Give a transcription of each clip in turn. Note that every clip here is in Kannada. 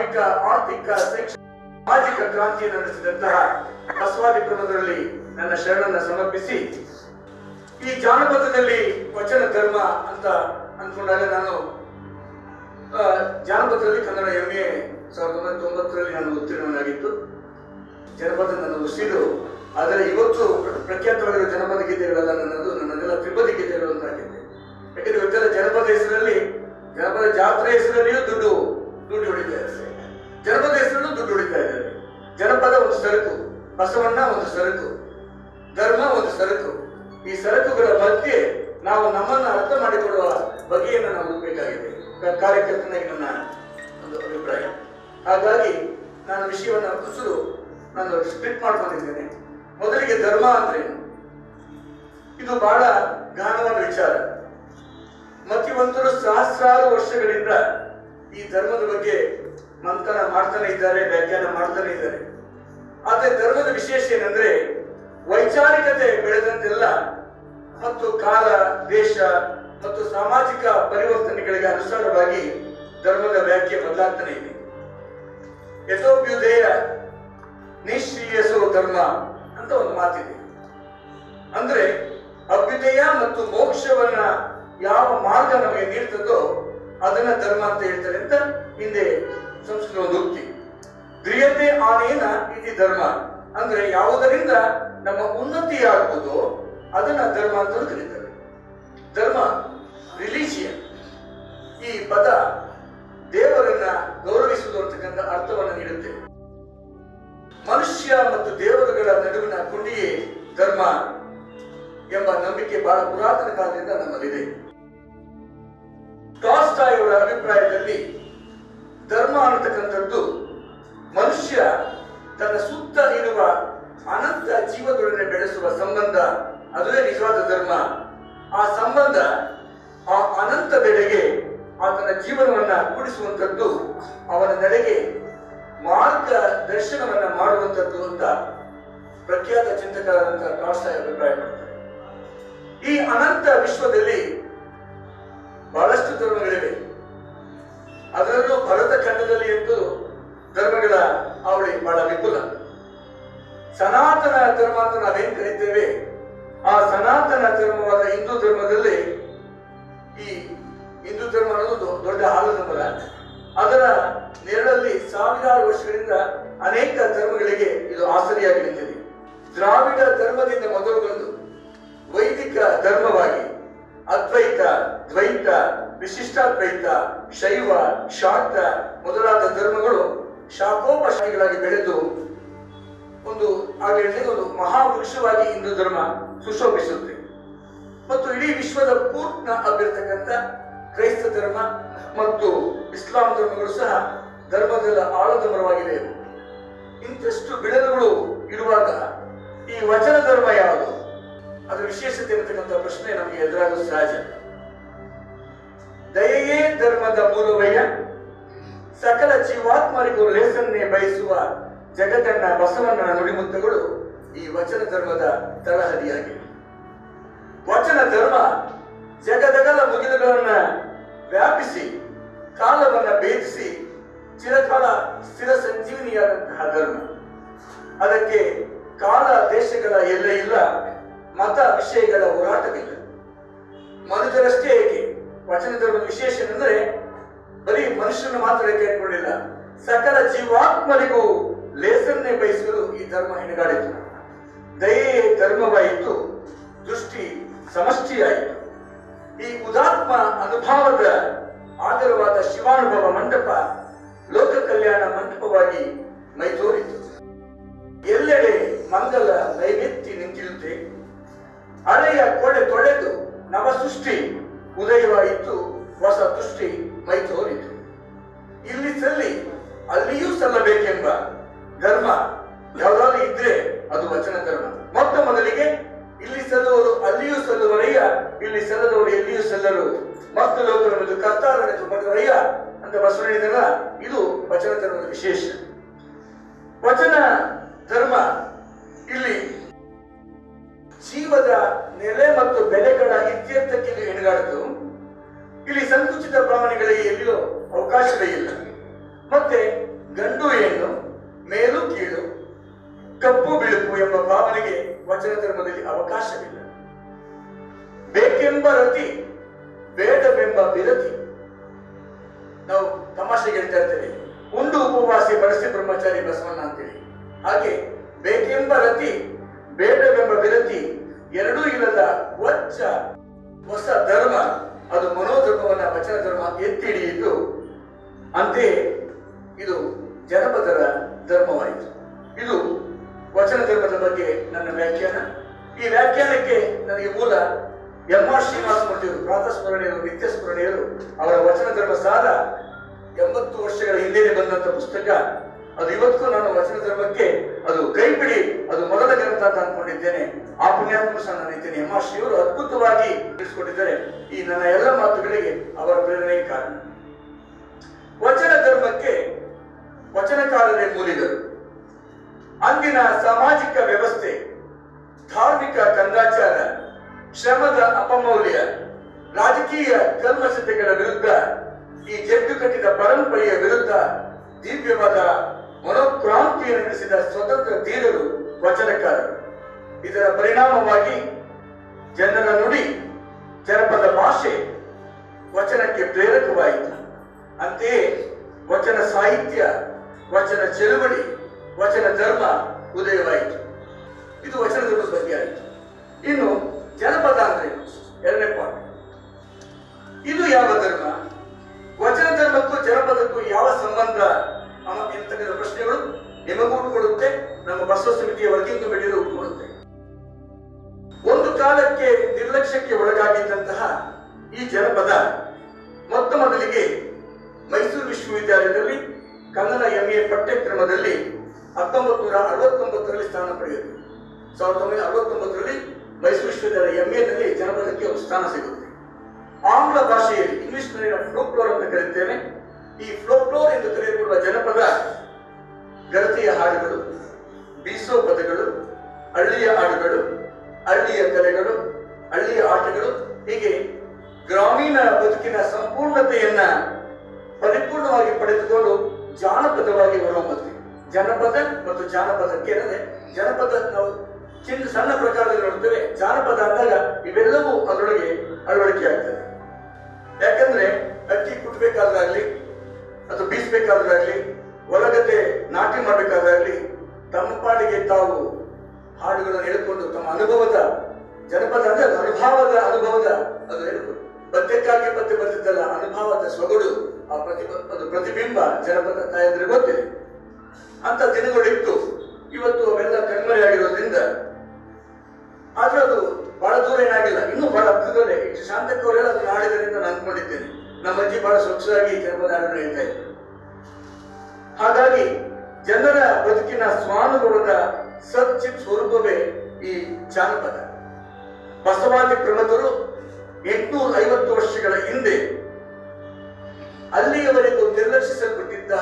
ಧಾರ್ಮಿಕ, ಆರ್ಥಿಕ, ಶೈಕ್ಷಣಿಕ, ಸಾಮಾಜಿಕ ಕ್ರಾಂತಿಯನ್ನು ನಡೆಸಿದಂತಹ ಬಸವಾದಿ ಕ್ರಮದಲ್ಲಿ ನನ್ನ ಶರಣನ್ನ ಸಮರ್ಪಿಸಿ, ಈ ಜಾನಪದದಲ್ಲಿ ವಚನ ಧರ್ಮ ಅಂತ ಅಂದ್ಕೊಂಡಾಗ ನಾನು ಜಾನಪದದಲ್ಲಿ ಕನ್ನಡ MA 1990ರಲ್ಲಿ ನಾನು ಉತ್ತೀರ್ಣನಾಗಿತ್ತು. ಜನಪದ ನನ್ನ ಉಸಿರು. ಆದರೆ ಇವತ್ತು ಪ್ರಖ್ಯಾತವಾಗಿರುವ ಜನಪದ ಗೀತೆಗಳೆಲ್ಲ ನನ್ನದೆಲ್ಲ ತ್ರಿಪದಿ ಗೀತೆಗಳು ಅಂತಾಗಿದೆ. ಯಾಕಂದ್ರೆ ಇವತ್ತೆಲ್ಲ ಜನಪದ ಹೆಸರಲ್ಲಿ, ಜನಪದ ಜಾತ್ರೆ ಹೆಸರಲ್ಲಿಯೂ ದುಡ್ಡು ಹೊಡಿತಾ ಇದ್ದಾರೆ, ಜನಪದ ಹೆಸರಲ್ಲೂ ದುಡ್ಡು ಹೊಡಿತಾ ಇದ್ದಾರೆ. ಜನಪದ ಒಂದು ಸರಕು, ಬಸವಣ್ಣ ಒಂದು ಸರಕು, ಧರ್ಮ ಒಂದು ಸರಕು. ಈ ಸರಕುಗಳ ಮಧ್ಯೆ ನಾವು ನಮ್ಮನ್ನ ಅರ್ಥ ಮಾಡಿಕೊಳ್ಳುವ ಬಗೆಯನ್ನು ನಾವು ಹುಡುಕಬೇಕಾಗಿದೆ. ಕಾರ್ಯಕರ್ತನಾಗಿ ನನ್ನ ಒಂದು ಅಭಿಪ್ರಾಯ. ಹಾಗಾಗಿ ನಾನು ವಿಷಯವನ್ನು ಕುಸಿದು ನಾನು ಸ್ಪ್ಲಿಟ್ ಮಾಡ್ಕೊಂಡಿದ್ದೇನೆ. ಮೊದಲಿಗೆ ಧರ್ಮ ಅಂದ್ರೇನು? ಇದು ಬಹಳ ಗಾಢವಾದ ವಿಚಾರ. ಮತಿವಂತರು ಸಹಸ್ರಾರು ವರ್ಷಗಳಿಂದ ಈ ಧರ್ಮದ ಬಗ್ಗೆ ಮಂಥನ ಮಾಡ್ತಾನೆ ಇದ್ದಾರೆ, ವ್ಯಾಖ್ಯಾನ ಮಾಡ್ತಾನೆ ಇದ್ದಾರೆ. ಆದರೆ ಧರ್ಮದ ವಿಶೇಷ ಏನಂದ್ರೆ, ವೈಚಾರಿಕತೆ ಬೆಳೆದಂತೆಲ್ಲ ಮತ್ತು ಕಾಲ, ದೇಶ ಮತ್ತು ಸಾಮಾಜಿಕ ಪರಿವರ್ತನೆಗಳಿಗೆ ಅನುಸಾರವಾಗಿ ಧರ್ಮದ ವ್ಯಾಖ್ಯೆ ಬದಲಾಗ್ತಾನೆ ಇದೆ. ಯಥೋಭ್ಯುದಯ ನಿಶ್ರೀಯಸೋ ಧರ್ಮ ಅಂತ ಒಂದು ಮಾತಿದೆ. ಅಂದ್ರೆ ಅಭ್ಯುದಯ ಮತ್ತು ಮೋಕ್ಷವನ್ನ ಯಾವ ಮಾರ್ಗ ನಮಗೆ ನೀಡ್ತದೋ ಅದನ್ನ ಧರ್ಮ ಅಂತ ಹೇಳ್ತಾರೆ ಅಂತ ಹಿಂದೆ ಸಂಸ್ಕೃತ ಒಂದು ಉಕ್ತಿ. ಧ್ರಿಯತೆ ಆನೇನ ಇತಿ ಧರ್ಮ ಅಂದ್ರೆ ಯಾವುದರಿಂದ ನಮ್ಮ ಉನ್ನತಿ ಆಗುವುದೋ ಅದನ್ನ ಧರ್ಮ ಅಂತ ಕರೀತಾರೆ. ಧರ್ಮ, ರಿಲಿಜಿಯನ್, ಈ ಪದ ದೇವರನ್ನ ಗೌರವಿಸುವುದು ಅಂತಕ್ಕಂಥ ಅರ್ಥವನ್ನು ನೀಡುತ್ತೆ. ಮನುಷ್ಯ ಮತ್ತು ದೇವರುಗಳ ನಡುವಿನ ಕೊಂಡಿಯೇ ಧರ್ಮ ಎಂಬ ನಂಬಿಕೆ ಬಹಳ ಪುರಾತನ ಕಾಲದಿಂದ ನಮ್ಮಲ್ಲಿದೆ. ಟಾಲ್ಸ್ಟಾಯ್ ಅವರ ಅಭಿಪ್ರಾಯದಲ್ಲಿ ಧರ್ಮ ಅನ್ನತಕ್ಕಂಥದ್ದು ಮನುಷ್ಯ ತನ್ನ ಸುತ್ತ ಇರುವ ಅನಂತ ಜೀವದೊಡನೆ ಬೆಳೆಸುವ ಸಂಬಂಧ, ಅದುವೇ ನಿಜವಾದ ಧರ್ಮ. ಆ ಸಂಬಂಧ ಆ ಅನಂತದೆಡೆಗೆ ಆತನ ಜೀವನವನ್ನ ಕೂಡಿಸುವಂಥದ್ದು, ಅವನ ನಡೆಗೆ ಮಾರ್ಗದರ್ಶನವನ್ನ ಮಾಡುವಂಥದ್ದು ಅಂತ ಪ್ರಖ್ಯಾತ ಚಿಂತಕರಾದಂಥ ಟಾಲ್ಸ್ಟಾಯ್ ಅಭಿಪ್ರಾಯ ಮಾಡ್ತಾರೆ. ಈ ಅನಂತ ವಿಶ್ವದಲ್ಲಿ ಬಹಳಷ್ಟು ಧರ್ಮಗಳಿವೆ. ಅದರಲ್ಲೂ ಭರತ ಖಂಡದಲ್ಲಿ ಎಂದು ಧರ್ಮಗಳ ಅವಳಿ ಬಹಳ ವಿಪುಲ. ಸನಾತನ ಧರ್ಮ ಅಂತ ನಾವೇನ್ ಕರೀತೇವೆ, ಆ ಸನಾತನ ಧರ್ಮವಾದ ಹಿಂದೂ ಧರ್ಮದಲ್ಲಿ, ಈ ಹಿಂದೂ ಧರ್ಮ ಅನ್ನೋದು ದೊಡ್ಡ ಆಲದ ಮರ. ಅದರ ನೆರಳಲ್ಲಿ ಸಾವಿರಾರು ವರ್ಷಗಳಿಂದ ಅನೇಕ ಧರ್ಮಗಳಿಗೆ ಇದು ಆಸರಿಯಾಗಿ ನಿಂತಿದೆ. ದ್ರಾವಿಡ ಧರ್ಮದಿಂದ ಮೊದಲುಗೊಂಡು ವೈದಿಕ ಧರ್ಮವಾಗಿ ಅದ್ವೈತ, ದ್ವೈತ, ವಿಶಿಷ್ಟಾದ್ವೈತ, ಶೈವ, ಶಾಕ್ತ ಮೊದಲಾದ ಧರ್ಮಗಳು ಶಾಖೋಪಶಾಖಿಗಳಾಗಿ ಬೆಳೆದು ಒಂದು ಮಹಾವೃಕ್ಷವಾಗಿ ಹಿಂದೂ ಧರ್ಮ ಸುಶೋಭಿಸುತ್ತೆ. ಮತ್ತು ಇಡೀ ವಿಶ್ವದ ಪೂರ್ಣ ಹಬ್ಬಿರತಕ್ಕಂಥ ಕ್ರೈಸ್ತ ಧರ್ಮ ಮತ್ತು ಇಸ್ಲಾಂ ಧರ್ಮಗಳು ಸಹ ಧರ್ಮದ ಆಳದ ಮರವಾಗಿದೆ. ಇಂಥಷ್ಟು ಬಿಡಲುಗಳು ಇರುವಾಗ ಈ ವಚನ ಧರ್ಮ ಯಾವುದು, ಅದರ ವಿಶೇಷತೆ ಇರತಕ್ಕಂಥ ಪ್ರಶ್ನೆ ನಮಗೆ ಎದುರಾಗುವುದು ಸಹಜ. ದಯೆಯೇ ಧರ್ಮದ ಮೂಲವಯ್ಯ, ಸಕಲ ಜೀವಾತ್ಮರಿಗೂ ಲೇಸನ್ನೇ ಬಯಸುವ ಜಗತ್ತನ್ನ ಬಸವಣ್ಣನ ನುಡಿಮುತ್ತಗಳು ಈ ವಚನ ಧರ್ಮದ ತಳಹದಿಯಾಗಿವೆ. ವಚನ ಧರ್ಮ ಜಗದಗಲ ಮುಗಿಲುಗಳನ್ನ ವ್ಯಾಪಿಸಿ ಕಾಲವನ್ನ ಭೇದಿಸಿ ಚಿರಕಾಲ ಸ್ಥಿರ ಸಂಜೀವನಿಯಾದಂತಹ ಧರ್ಮ. ಅದಕ್ಕೆ ಕಾಲ ದೇಶಗಳ ಎಲ್ಲೆ ಇಲ್ಲ, ಮತ ವಿಷಯಗಳ ಹೋರಾಟವಿಲ್ಲ. ಮನುಷ್ಯರಷ್ಟೇ ಏಕೆ, ವಚನ ಧರ್ಮದ ವಿಶೇಷ ಎಂದರೆ ಬರೀ ಮನುಷ್ಯರನ್ನು ಮಾತ್ರ ಕೇಳಿಕೊಂಡಿಲ್ಲ, ಸಕಲ ಜೀವಾತ್ಮರಿಗೂ ಲೇಸನ್ನೇ ಬಯಸಲು ಈ ಧರ್ಮ ಹೆಣಗಾಡಿತು. ದಯೆ ಧರ್ಮವಾಯಿತು, ದೃಷ್ಟಿ ಸಮಷ್ಟಿಯಾಯಿತು. ಈ ಉದಾತ್ಮ ಅನುಭವದ ಆಧಾರವಾದ ಶಿವಾನುಭವ ಮಂಟಪ ಲೋಕ ಕಲ್ಯಾಣ ಮಂಟಪವಾಗಿ ಮೈತೋರಿತು. ಎಲ್ಲೆಡೆ ಮಂಗಲ ನೈವೇತ್ಯ ನಿಂತಿರುತ್ತೆ. ಹಳೆಯ ಕೊಳೆ ತೊಳೆದು ನವ ಸೃಷ್ಟಿ ಉದಯವಾಯಿತು, ಹೊಸ ದೃಷ್ಟಿ ಮೈತೋರಿತು. ಇಲ್ಲಿ ಸಲ್ಲಿ ಅಲ್ಲಿಯೂ ಸಲ್ಲಬೇಕೆಂಬ ಧರ್ಮ ಯಾವ್ದಾದ್ರು ಇದ್ರೆ ಅದು ವಚನ ಧರ್ಮ. ಮೊತ್ತ ಮೊದಲಿಗೆ ಇಲ್ಲಿ ಸಲ್ಲುವರು ಅಲ್ಲಿಯೂ ಸಲ್ಲುವರಯ್ಯ, ಇಲ್ಲಿ ಸಲ್ಲದವರು ಎಲ್ಲಿಯೂ ಸಲ್ಲರು, ಮತ್ತು ಲೋಕವನ್ನು ಕರ್ತಾರನೆಂದು ಬರೆದವಯ್ಯ ಅಂತ ಬಸವಣ್ಣಿದನ. ಇದು ವಚನ ಧರ್ಮದ ವಿಶೇಷ. ವಚನ ಧರ್ಮ ಇಲ್ಲಿ ಜೀವದ ನೆಲೆ ಮತ್ತು ಬೆಲೆಗಳ ಇತ್ಯರ್ಥಕ್ಕೆ ಹೆಣಗಾಡಿತು. ಇಲ್ಲಿ ಸಂಕುಚಿತ ಭಾವನೆಗಳಿಗೆ ಎಲ್ಲಿಯೂ ಅವಕಾಶವೇ ಇಲ್ಲ. ಮತ್ತೆ ಕಪ್ಪು ಬಿಳುಪು ಎಂಬ ಭಾವನೆಗೆ ವಚನ ಧರ್ಮದಲ್ಲಿ ಅವಕಾಶವಿಲ್ಲ. ಬೇಕೆಂಬ ರತಿ, ಬೇಡವೆಂಬ ವಿರತಿ. ನಾವು ತಮಾಷೆಗೆ ಹೇಳ್ತಾ ಇರ್ತೇವೆ, ಉಂಡು ಉಪವಾಸಿ ಬಳಸಿ ಬ್ರಹ್ಮಚಾರಿ ಬಸವಣ್ಣ ಅಂತೇಳಿ. ಹಾಗೆ ಬೇಕೆಂಬ ರತಿ, ಬೇಡವೆಂಬ ವಿರತಿ ಎರಡೂ ಇಲ್ಲದ ಹೊಸ ಧರ್ಮ, ಅದು ಮನೋಧರ್ಮವನ್ನ ವಚನ ಧರ್ಮ ಎತ್ತಿ ಹಿಡಿಯಿತು. ಅಂತೆಯೇ ಇದು ಜನಪದರ ಧರ್ಮವಾಯಿತು. ಇದು ವಚನ ಧರ್ಮದ ಬಗ್ಗೆ ನನ್ನ ವ್ಯಾಖ್ಯಾನ. ಈ ವ್ಯಾಖ್ಯಾನಕ್ಕೆ ನನಗೆ ಮೂಲ ಎಂ.ಆರ್. ಶ್ರೀನಿವಾಸ ಮೂರ್ತಿಯವರು, ಪ್ರಾತಸ್ಮರಣೀಯರು, ನಿತ್ಯ ಸ್ಮರಣೀಯರು, ಅವರ ವಚನ ಧರ್ಮ ಸಾರ 80 ವರ್ಷಗಳ ಹಿಂದೆನೆ ಬಂದಂತ ಪುಸ್ತಕ. ಅದು ಇವತ್ತಿಗೂ ನಾನು ವಚನ ಧರ್ಮಕ್ಕೆ ಅದು ಕೈಪಿಡಿ, ಅದು ಮೊದಲ ಗ್ರಂಥ ಅಂತ ಅಂದ್ಕೊಂಡಿದ್ದೇನೆ. ಆ ಪುಣ್ಯಾತ್ಮ ಸಹ ನಾನು ಇದ್ದೇನೆ. ಎಂ.ಆರ್. ಶ್ರೀಯವರು ಅದ್ಭುತವಾಗಿ ತಿಳಿಸಿಕೊಟ್ಟಿದ್ದಾರೆ. ಈ ನನ್ನ ಎಲ್ಲ ಮಾತುಗಳಿಗೆ ಅವರ ಪ್ರೇರಣೆ ಕಾರಣ. ವಚನ ಧರ್ಮಕ್ಕೆ ವಚನಕಾರರೇ ಮೂಲಿಗರು. ಅಂದಿನ ಸಾಮಾಜಿಕ ವ್ಯವಸ್ಥೆ, ಧಾರ್ಮಿಕ ಕಂದಾಚಾರ, ಶ್ರಮದ ಅಪಮೌಲ್ಯ, ರಾಜಕೀಯ ಕಲ್ಮಶತೆಗಳ ವಿರುದ್ಧ, ಈ ಜಡ್ಡು ಕಟ್ಟಿದ ಪರಂಪರೆಯ ವಿರುದ್ಧ ದಿವ್ಯವಾದ ಮನೋಕ್ರಾಂತಿಯನ್ನು ನಡೆಸಿದ ಸ್ವತಂತ್ರ ಧೀರರು ವಚನಕಾರರು. ಇದರ ಪರಿಣಾಮವಾಗಿ ಜನರ ನುಡಿ, ಜನಪದ ಭಾಷೆ ವಚನಕ್ಕೆ ಪ್ರೇರಕವಾಯಿತು. ಅಂತೆಯೇ ವಚನ ಸಾಹಿತ್ಯ, ವಚನ ಚಳುವಳಿ, ವಚನ ಧರ್ಮ ಉದಯವಾಯಿತು. ಇದು ವಚನ ಧರ್ಮದ ಬಗ್ಗೆ ಆಯಿತು. ಇನ್ನು ಜನಪದ ಅಂದ್ರೆ ಎರಡನೇ ಪಾಯಿಂಟ್. ಇದು ಯಾವ ಧರ್ಮ? ವಚನ ಧರ್ಮಕ್ಕೂ ಜನಪದಕ್ಕೂ ಯಾವ ಸಂಬಂಧ ಎಂತಕ್ಕಂಥ ಪ್ರಶ್ನೆಗಳು ನಿಮಗೂ ಉಟ್ಕೊಳ್ಳುತ್ತೆ, ನಮ್ಮ ಬಸವ ಸಮಿತಿಯ ವರ್ಕಿಂಗ್ ಕಮಿಟಿಯರು ಉಟ್ಕೊಳ್ಳುತ್ತೆ. ಒಂದು ಕಾಲಕ್ಕೆ ನಿರ್ಲಕ್ಷ್ಯಕ್ಕೆ ಒಳಗಾಗಿದ್ದಂತಹ ಈ ಜನಪದ ಮೊತ್ತ ಮೊದಲಿಗೆ ಮೈಸೂರು ವಿಶ್ವವಿದ್ಯಾಲಯದಲ್ಲಿ ಕನ್ನಡ MA ಪಠ್ಯಕ್ರಮದಲ್ಲಿ 1969ರಲ್ಲಿ ಸ್ಥಾನ ಪಡೆಯಿತು. 1969ರಲ್ಲಿ ಮೈಸೂರು ವಿಶ್ವವಿದ್ಯಾಲಯ MA ನಲ್ಲಿ ಜನಪದಕ್ಕೆ ಒಂದು ಸ್ಥಾನ ಸಿಗುತ್ತೆ. ಆಂಗ್ಲ ಭಾಷೆಯಲ್ಲಿ, ಇಂಗ್ಲಿಷ್ ನಲ್ಲಿ ನಾವು ಫ್ಲೋಕ್ಲೋರ್ ಅಂತ ಕರೀತೇವೆ. ಈ ಫ್ಲೋಕ್ಲೋರ್ ಎಂದು ಕರೆಯಲ್ಪಡುವ ಜನಪದ ಗರತಿಯ ಹಾಡುಗಳು, ಬೀಸೋ ಪದಗಳು, ಹಳ್ಳಿಯ ಹಾಡುಗಳು, ಹಳ್ಳಿಯ ಕಲೆಗಳು, ಹಳ್ಳಿಯ ಆಟಗಳು, ಹೀಗೆ ಗ್ರಾಮೀಣ ಬದುಕಿನ ಸಂಪೂರ್ಣತೆಯನ್ನ ಪರಿಪೂರ್ಣವಾಗಿ ಪಡೆದುಕೊಂಡು ಜಾನಪದವಾಗಿ ಹೊರಹೊಮ್ಮುತ್ತೆ. ಜನಪದ ಮತ್ತು ಜಾನಪದಕ್ಕೆ ಅಂದರೆ ಜನಪದ ನಾವು ಸಣ್ಣ ಪ್ರಕಾರದಲ್ಲಿ ನೋಡ್ತೇವೆ. ಜಾನಪದ ಅಂದಾಗ ಇವೆಲ್ಲವೂ ಅದರೊಳಗೆ ಅಳವಡಿಕೆ ಆಗ್ತದೆ. ಯಾಕಂದ್ರೆ ಅಕ್ಕಿ ಕುಟ್ಟಬೇಕಾದ್ರಾಗ್ಲಿ, ಅಥವಾ ಬೀಸಬೇಕಾದ್ರಾಗ್ಲಿ, ಹೊಲಗದ್ದೆ ನಾಟಿ ಮಾಡಬೇಕಾದ್ರಾಗ್ಲಿ, ತಮ್ಮ ಪಾಡಿಗೆ ತಾವು ಹಾಡುಗಳನ್ನು ಹೇಳಿಕೊಂಡು ತಮ್ಮ ಅನುಭವದ ಜನಪದ ಅಂದ್ರೆ ಅನುಭವದ ಅದು ಹೇಳಿಕೊಂಡು ಪದ್ಯಕ್ಕಾಗಿ ಪದ್ಯ ಬರ್ತಿದ್ದಲ್ಲ, ಅನುಭವದ ಸೊಗಡು, ಅದು ಪ್ರತಿಬಿಂಬ ಜನಪದ ತಾಯಂದ್ರೆ ಗೊತ್ತಿದೆ. ಅಂತ ದಿನಗಳಿತ್ತು. ಇವತ್ತು ಅವೆಲ್ಲ ಕಣ್ಮರೆಯಾಗಿರೋದ್ರಿಂದ, ಆದ್ರೆ ಅದು ಬಹಳ ದೂರ ಏನಾಗಿಲ್ಲ, ಇನ್ನೂ ಬಹಳ ಹತ್ತಿರದಲ್ಲೇ. ಶಾಂತಕ್ಕವರೆಲ್ಲ ಅದನ್ನು ಆಡಿದರೆ ಅಂತ ನಾನು ಅಂದ್ಕೊಂಡಿದ್ದೇನೆ. ನಮ್ಮ ಅಜ್ಜಿ ಬಹಳ ಸ್ವಚ್ಛವಾಗಿ ಜನಪದ ಹಾಡನ್ನು ಹೇಳ್ತಾ ಇದ್ರು. ಹಾಗಾಗಿ ಜನರ ಬದುಕಿನ ಸ್ವಾನುಭವದ ಸಚ್ಚಿತ್ ಸ್ವರೂಪವೇ ಈ ಜಾನಪದ. ಬಸವಾದಿ ಪ್ರಮಥರು 850 ವರ್ಷಗಳ ಹಿಂದೆ ಅಲ್ಲಿಯವರೆಗೂ ನಿರ್ಲಕ್ಷಿಸಲ್ಪಟ್ಟಿದ್ದ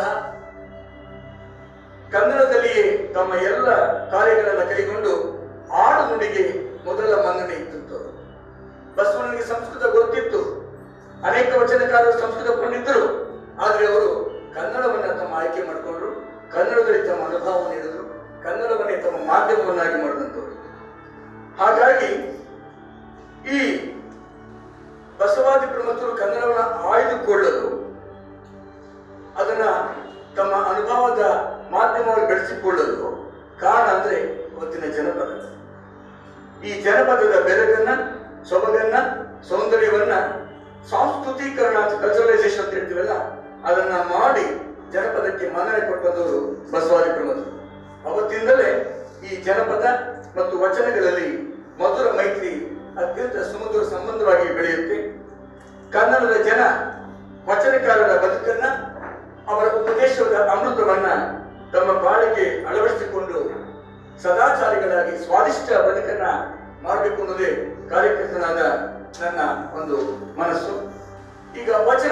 ಕನ್ನಡದಲ್ಲಿಯೇ ತಮ್ಮ ಎಲ್ಲ ಕಾರ್ಯಗಳನ್ನು ಕೈಗೊಂಡು ಆಡು ನುಡಿಗೆ ಮೊದಲ ಮನ್ನಣೆ ಇತ್ತು. ಬಸವನಿಗೆ ಸಂಸ್ಕೃತ ಗೊತ್ತಿತ್ತು, ಅನೇಕ ವಚನಕಾರರು ಸಂಸ್ಕೃತ ಪಂಡಿತರು. ಆದರೆ ಅವರು ಕನ್ನಡವನ್ನ ತಮ್ಮ ಆಯ್ಕೆ ಮಾಡಿಕೊಂಡ್ರು, ಕನ್ನಡದಲ್ಲಿ ತಮ್ಮ ಅನುಭವ ನೀಡಿದ್ರು, ಕನ್ನಡವನ್ನೇ ತಮ್ಮ ಮಾಧ್ಯಮವನ್ನಾಗಿ ಮಾಡಿದಂಥವ್ರು. ಹಾಗಾಗಿ ಈ ಬಸವಾದಿ ಪ್ರಮಥರು ಕನ್ನಡವನ್ನು ಆಯ್ದುಕೊಳ್ಳಲು, ಅದನ್ನ ತಮ್ಮ ಅನುಭವದ ಮಾಧ್ಯಮವಾಗಿ ಬೆಳೆಸಿಕೊಳ್ಳಲು ಕಾರಣ ಅಂದ್ರೆ ಇವತ್ತಿನ ಜನಪದ. ಈ ಜನಪದದ ಬೆರಗನ್ನ, ಸೊಬಗನ್ನ, ಸೌಂದರ್ಯವನ್ನ ಸಾಂಸ್ಕೃತೀಕರಣ, ಕಲ್ಚರಲೈಸೇಷನ್ ಅಂತ ಹೇಳ್ತೀವಲ್ಲ, ಅದನ್ನ ಮಾಡಿ ಜನಪದಕ್ಕೆ ಮನ್ನಣೆ ಕೊಟ್ಟದವರು ಬಸವಾದಿ ಪ್ರಮಥರು. ಅವತ್ತಿಂದಲೇ ಈ ಜನಪದ ಮತ್ತು ವಚನಗಳಲ್ಲಿ ಮಧುರ ಮೈತ್ರಿ, ಅತ್ಯಂತ ಸುಮಧುರ ಸಂಬಂಧವಾಗಿ ಬೆಳೆಯುತ್ತೆ. ಕನ್ನಡದ ಜನ ವಚನಕಾರರ ಬದುಕನ್ನ, ಅವರ ಉಪದೇಶದ ಅಮೃತವನ್ನ ತಮ್ಮ ಬಾಳಿಗೆ ಅಳವಡಿಸಿಕೊಂಡು ಸದಾಚಾರಿಗಳಾಗಿ ಸ್ವಾದಿಷ್ಟ ಬದುಕನ್ನ ಮಾಡಬೇಕು ಅನ್ನೋದೇ ಕಾರ್ಯಕರ್ತನಾದ ನನ್ನ ಒಂದು ಮನಸ್ಸು. ಈಗ ವಚನ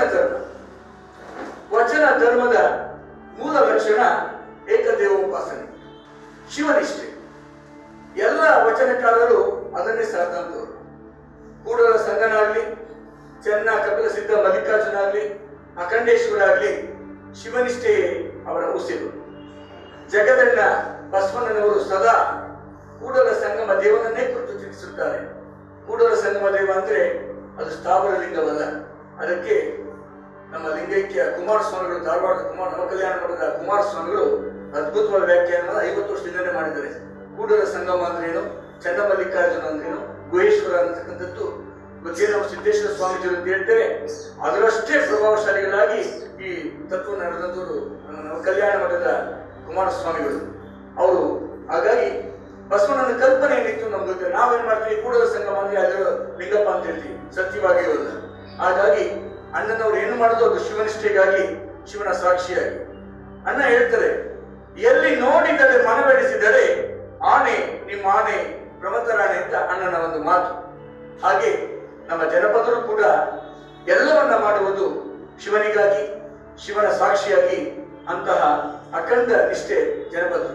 ಧರ್ಮದ ಮೂಲ ಲಕ್ಷಣ ಏಕದೇವೋಪಾಸನೆ, ಶಿವನಿಷ್ಠೆ. ಎಲ್ಲ ವಚನಕಾರರು ಅದನ್ನೇ ಸಾಧಿಸಿದವರು. ಕೂಡಲ ಸಂಗನಾಗ್ಲಿ, ಚೆನ್ನ ಕಪಿಲ ಸಿದ್ಧ ಮಲ್ಲಿಕಾರ್ಜುನ ಆಗ್ಲಿ, ಅಖಂಡೇಶ್ವರ ಆಗ್ಲಿ, ಶಿವನಿಷ್ಠೆಯೇ ಅವರ ಉಸಿರು. ಜಗದಣ್ಣ ಬಸವಣ್ಣನವರು ಸದಾ ಕೂಡಲ ಸಂಗಮ ದೇವನನ್ನೇ ಕುರಿತು ಚಿಂತಿಸುತ್ತಾರೆ. ಕೂಡಲ ಸಂಗಮ ದೇವ ಅಂದ್ರೆ ಅದು ಸ್ಥಾವರ ಲಿಂಗವಲ್ಲ. ಅದಕ್ಕೆ ನಮ್ಮ ಲಿಂಗೈಕ್ಯ ಕುಮಾರಸ್ವಾಮಿಗಳು, ಧಾರವಾಡದ ನವಕಲ್ಯಾಣ ಮಠದ ಕುಮಾರಸ್ವಾಮಿಗಳು ಅದ್ಭುತವಾದ ವ್ಯಾಖ್ಯಾನವನ್ನು 50 ವರ್ಷದಿಂದಲೇ ಮಾಡಿದ್ದಾರೆ. ಕೂಡಲ ಸಂಗಮ ಅಂದ್ರೇನು, ಚನ್ನಮಲ್ಲಿಕಾರ್ಜುನ ಅಂದ್ರೇನು, ಗುಹೇಶ್ವರ ಅಂತಕ್ಕಂಥದ್ದು ನಾವು ಸಿದ್ದೇಶ್ವರ ಸ್ವಾಮೀಜಿಗಳು ಅಂತ ಹೇಳ್ತೇವೆ. ಅದರಷ್ಟೇ ಪ್ರಭಾವಶಾಲಿಗಳಾಗಿ ಈ ತತ್ವ ನಡೆದಂತವರು ನಮ್ಮ ಕಲ್ಯಾಣ ಮಠದ ಕುಮಾರಸ್ವಾಮಿಗಳು ಅವರು. ಹಾಗಾಗಿ ಬಸವಣ್ಣನ ಕಲ್ಪನೆ ಏನಿತ್ತು ನಮ್ಗೆ ಗೊತ್ತಿಲ್ಲ. ನಾವೇನ್ ಮಾಡ್ತೀವಿ, ಕೂಡಲ ಸಂಗಮ ಅಂದ್ರೆ ಅದರ ಲಿಂಗಪ್ಪ ಅಂತ ಹೇಳ್ತೀವಿ, ಸತ್ಯವಾಗಿರೋಲ್ಲ. ಹಾಗಾಗಿ ಅಣ್ಣನವ್ರು ಏನು ಮಾಡೋದು ಅದು ಶಿವನಿಷ್ಠೆಗಾಗಿ, ಶಿವನ ಸಾಕ್ಷಿಯಾಗಿ. ಅಣ್ಣ ಹೇಳ್ತಾರೆ, ಎಲ್ಲಿ ನೋಡಿದರೆ ಮನವೆಡಿಸಿದರೆ ಆನೆ ನಿಮ್ಮ ಆನೆ ಪ್ರಮಥರಾಣೆ ಅಂತ ಅಣ್ಣನ ಒಂದು ಮಾತು. ಹಾಗೆ ನಮ್ಮ ಜನಪದರು ಕೂಡ ಎಲ್ಲವನ್ನ ಮಾಡುವುದು ಶಿವನಿಗಾಗಿ, ಶಿವನ ಸಾಕ್ಷಿಯಾಗಿ. ಅಂತಹ ಅಖಂಡ ನಿಷ್ಠೆ ಜನಪದರು.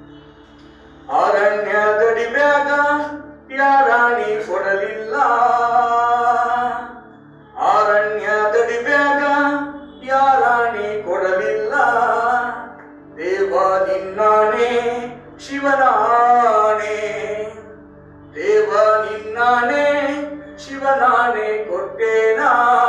ಅರಣ್ಯದಡಿ ಬ್ಯಾಗ ಯಾರಾಣಿ ಕೊಡಲಿಲ್ಲ, ಅರಣ್ಯದಡಿ ಬ್ಯಾಗ ಯಾರಾಣಿ ಕೊಡಲಿಲ್ಲ, ದೇವ ನಿನ್ನಾಣೆ ಶಿವನಾಣೆ, ದೇವ ನಿನ್ನಾಣೆ ಶಿವನಾಣೆ ಕೊಟ್ಟೇನಾ,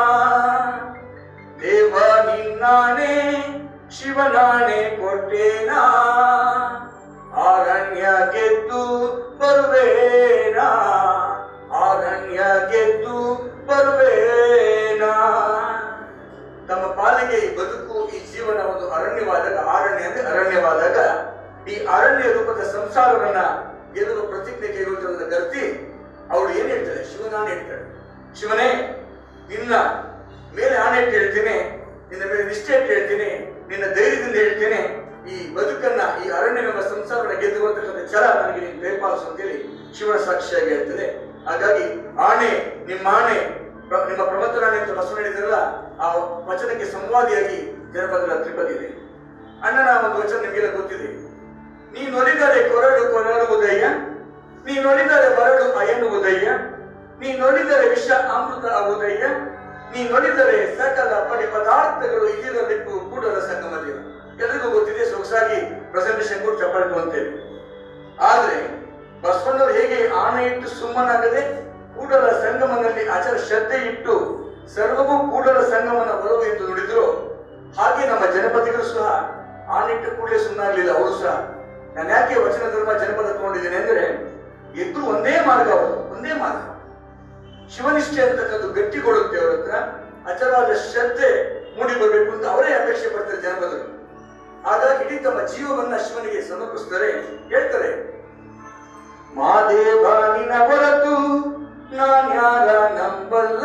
ದೇವ ನಿನ್ನಾಣೆ ಶಿವನಾಣೆ ಕೊಟ್ಟೇನಾ, ಅರಣ್ಯ ಗೆದ್ದು ಬರುವೇನಾ, ಅರಣ್ಯ ಗೆದ್ದು ಬರುವೇನಾ. ತಮ್ಮ ಪಾಲಿಗೆ ಈ ಬದುಕು, ಈ ಜೀವನ ಒಂದು ಅರಣ್ಯವಾದಾಗ, ಅರಣ್ಯವಾದಾಗ ಈ ಅರಣ್ಯ ರೂಪದ ಸಂಸಾರವನ್ನ ಗೆಲ್ಲುವ ಪ್ರತಿಜ್ಞೆ ಕೈಗೊಳ್ಳುವುದರ ಗರ್ತಿ ಅವಳು ಏನ್ ಹೇಳ್ತಾಳೆ, ಶಿವನಾಣೆ ಹೇಳ್ತಾಳೆ. ಶಿವನೇ, ನಿನ್ನ ಮೇಲೆ ಆಣೆ ಇಟ್ಟು ಹೇಳ್ತೇನೆ, ನಿನ್ನ ಮೇಲೆ ನಿಷ್ಠೆ ಇಟ್ಟು ಹೇಳ್ತೇನೆ, ನಿನ್ನ ಧೈರ್ಯದಿಂದ ಹೇಳ್ತೇನೆ, ಈ ಬದುಕನ್ನ, ಈ ಅರಣ್ಯವೆಂಬ ಸಂಸಾರವನ್ನ ಗೆದ್ದು ಬರ್ತಕ್ಕಂಥ ಛಲ ನನಗೆ ನೀನು ದಯಪಾಲಿಸು ಅಂತೇಳಿ ಶಿವನ ಸಾಕ್ಷಿಯಾಗಿ ಹೇಳ್ತದೆ. ಹಾಗಾಗಿ ಆಣೆ, ನಿಮ್ಮ ಆಣೆ, ನಿಮ್ಮ ಪ್ರಮಥರಾಣೆ ಅಂತ ಬಸವಣ್ಣ ಹೇಳಿದ್ರಲ್ಲ, ಆ ವಚನಕ್ಕೆ ಸಂವಾದಿಯಾಗಿ ಜನಪದರ ತ್ರಿಪದಿ ಇದೆ. ಅಣ್ಣನ ಒಂದು ವಚನ ನಿಮಗೆಲ್ಲ ಗೊತ್ತಿದೆ. ನೀನೊಲಿದರೆ ಕೊರಡು ಕೊರಡುವುದಯ್ಯ, ನೀನೊಲಿದರೆ ಬರಡು ಅಯನುವುದಯ್ಯ, ನೀನೊಲಿದರೆ ವಿಷ ಅಮೃತ ಆಗುವುದಯ್ಯ, ನೀನೊಲಿದರೆ ಸಕಲ ಪಡಿ ಪದಾರ್ಥಗಳು ಇದಿರಬೇಕು ಕೂಡಲ ಸಂಗಮ ದೇವ. ಎಲ್ರಿಗೂ ಗೊತ್ತಿದೆ, ಸೊಗಸಾಗಿ ಪ್ರೆಸೆಂಟೇಷನ್ ಕೂಡ ಚಪ್ಪಾಳೆ ಅಂತೇಳಿ. ಆದ್ರೆ ಬಸವಣ್ಣವರು ಹೇಗೆ ಆಣೆ ಇಟ್ಟು ಸುಮ್ಮನಾಗದೆ ಕೂಡಲ ಸಂಗಮನಲ್ಲಿ ಅಚರ ಶ್ರದ್ಧೆ ಇಟ್ಟು ಸರ್ವವೂ ಕೂಡಲ ಸಂಗಮನ ಒಲವು ಎಂದು ನುಡಿದ್ರು, ಹಾಗೆ ನಮ್ಮ ಜನಪದಿಗಳು ಸಹ ಆಣಿಟ್ಟು ಕೂಡಲೇ ಸುಮ್ಮನಾಗ್ಲಿಲ್ಲ. ಅವರು ಸಹ, ನಾನು ಯಾಕೆ ವಚನ ಧರ್ಮ ಜನಪದ ತಗೊಂಡಿದ್ದೇನೆ ಅಂದ್ರೆ, ಎದ್ದು ಒಂದೇ ಮಾರ್ಗ, ಅವರು ಒಂದೇ ಮಾರ್ಗ, ಶಿವನಿಷ್ಠೆ ಅಂತಕ್ಕಂಥ ಗಟ್ಟಿಗೊಳ್ಳುತ್ತೆ ಅವರ ಹತ್ರ, ಅಚರವಾದ ಶ್ರದ್ಧೆ ಮೂಡಿ ಬರಬೇಕು ಅಂತ ಅವರೇ ಅಪೇಕ್ಷೆ ಪಡ್ತಾರೆ ಜನಪದರು. ಹಾಗಾಗಿ ಇಡೀ ತಮ್ಮ ಜೀವವನ್ನ ಶಿವನಿಗೆ ಸಮರ್ಪಿಸ್ತಾರೆ. ಹೇಳ್ತಾರೆ, ಮಾದೇವ ನಿನ್ನ ಹೊರತು ನಾನ್ಯಾರ ನಂಬಲ್ಲ,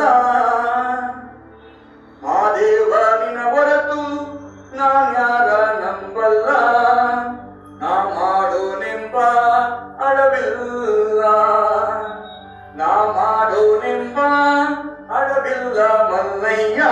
ಮಾದೇವ ನಿನ್ನ ಹೊರತು ನಾನ್ಯಾರ ನಂಬಲ್ಲ, ನಾ ಮಾಡೋನೆಂಬ ಅಡವಿಲ್ಲ, ನಾ ಮಾಡೋನೆಂಬ ಅಡವಿಲ್ಲ ಮಲ್ಲಯ್ಯ,